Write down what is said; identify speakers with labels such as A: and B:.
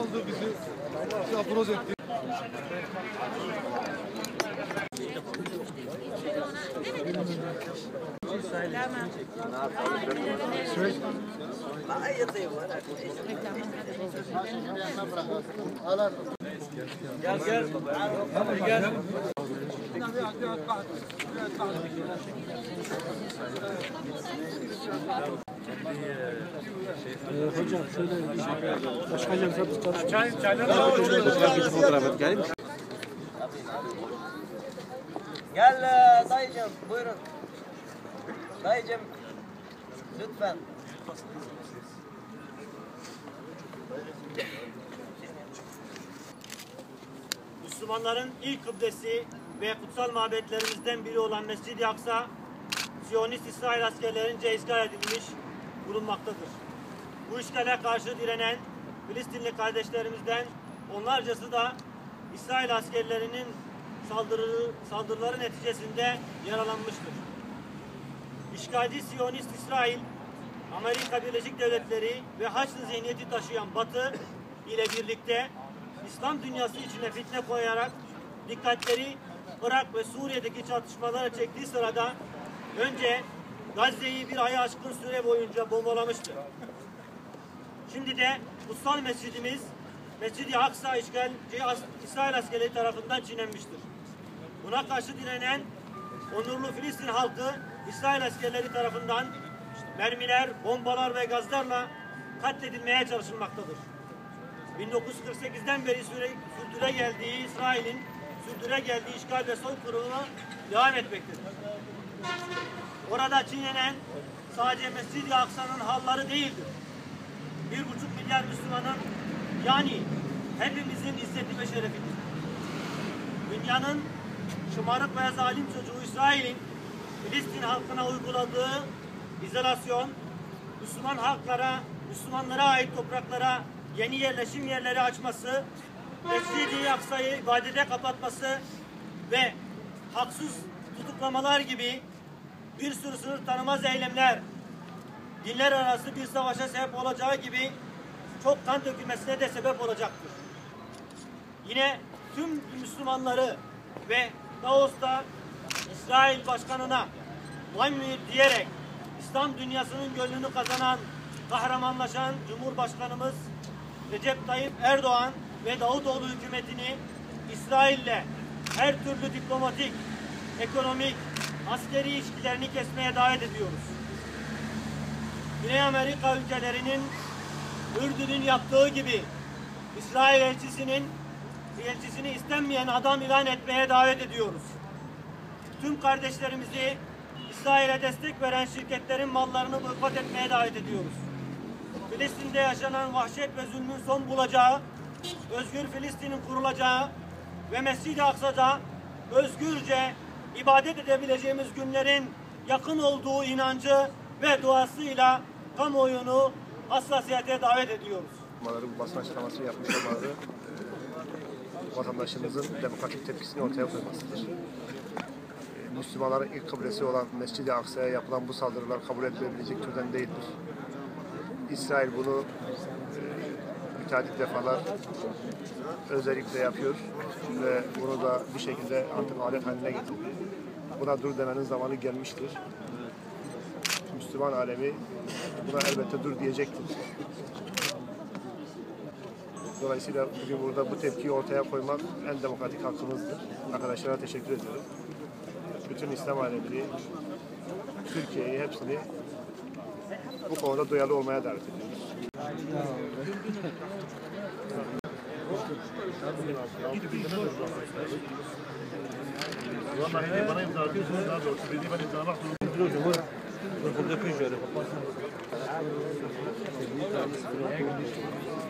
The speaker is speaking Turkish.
A: kırıldı bizi. Aforoz etti.
B: Gel gel. Gel.
C: Hocam şöyle başkanım
B: Gel dayıcım buyurun. Dayıcım lütfen.
D: Müslümanların ilk kıblesi ve kutsal mabetlerimizden biri olan Mescid-i Aksa, Siyonist İsrail askerlerince işgal edilmiş bulunmaktadır. Bu işgale karşı direnen Filistinli kardeşlerimizden onlarcası da İsrail askerlerinin saldırıları neticesinde yaralanmıştır. İşgalci Siyonist İsrail, Amerika Birleşik Devletleri ve Haçlı zihniyeti taşıyan Batı ile birlikte İslam dünyası içine fitne koyarak dikkatleri Irak ve Suriye'deki çatışmalara çektiği sırada önce Gazze'yi bir aya aşkın süre boyunca bombalamıştı. Şimdi de kutsal mescidimiz Mescid-i Aksa işgalci İsrail askerleri tarafından çiğnenmiştir. Buna karşı direnen onurlu Filistin halkı İsrail askerleri tarafından mermiler, bombalar ve gazlarla katledilmeye çalışılmaktadır. 1948'den beri sürdüre geldiği işgal ve soykırımı devam etmektedir. Orada çiğnenen sadece Mescid-i Aksa'nın halları değildir. 1,5 milyar Müslümanın yani hepimizin izzeti ve şerefidir. Dünyanın şımarık ve zalim çocuğu İsrail'in Filistin halkına uyguladığı izolasyon, Müslümanlara ait topraklara yeni yerleşim yerleri açması, Mescid-i Aksa'yı ibadete kapatması ve haksız tutuklamalar gibi bir sürü sınır tanımaz eylemler, dinler arası bir savaşa sebep olacağı gibi çok kan dökülmesine de sebep olacaktır. Yine tüm Müslümanları ve Davos'ta İsrail Başkanı'na Muhammed diyerek İslam dünyasının gönlünü kazanan, kahramanlaşan Cumhurbaşkanımız Recep Tayyip Erdoğan ve Davutoğlu hükümetini İsrail'le her türlü diplomatik, ekonomik, askeri ilişkilerini kesmeye davet ediyoruz. Güney Amerika ülkelerinin Ürdün'ün yaptığı gibi İsrail elçisini istenmeyen adam ilan etmeye davet ediyoruz. Tüm kardeşlerimizi İsrail'e destek veren şirketlerin mallarını boykot etmeye davet ediyoruz. Filistin'de yaşanan vahşet ve zulmün son bulacağı, özgür Filistin'in kurulacağı ve Mescid-i Aksa'da özgürce ibadet edebileceğimiz günlerin yakın olduğu inancı ve duasıyla kamuoyunu hassasiyete davet ediyoruz.
E: Bu basın açıklaması yapmış olmaları vatandaşımızın demokratik tepkisini ortaya koymasıdır. Müslümanların ilk kıblesi olan Mescid-i Aksa'ya yapılan bu saldırılar kabul edilebilecek türden değildir. İsrail bunu müteadit defalar özellikle yapıyor ve bunu da bir şekilde artık adet haline getirdi. Buna dur demenin zamanı gelmiştir. Müslüman alemi buna elbette dur diyecektir. Dolayısıyla bugün burada bu tepkiyi ortaya koymak en demokratik hakkımızdır. Arkadaşlara teşekkür ediyorum. Bütün İslam alemini, Türkiye'yi hepsini bu konuda duyarlı olmaya davet ediyoruz. Bana imza atıyorsunuz, daha doğrusu dediği ben imzalamak zorundayım.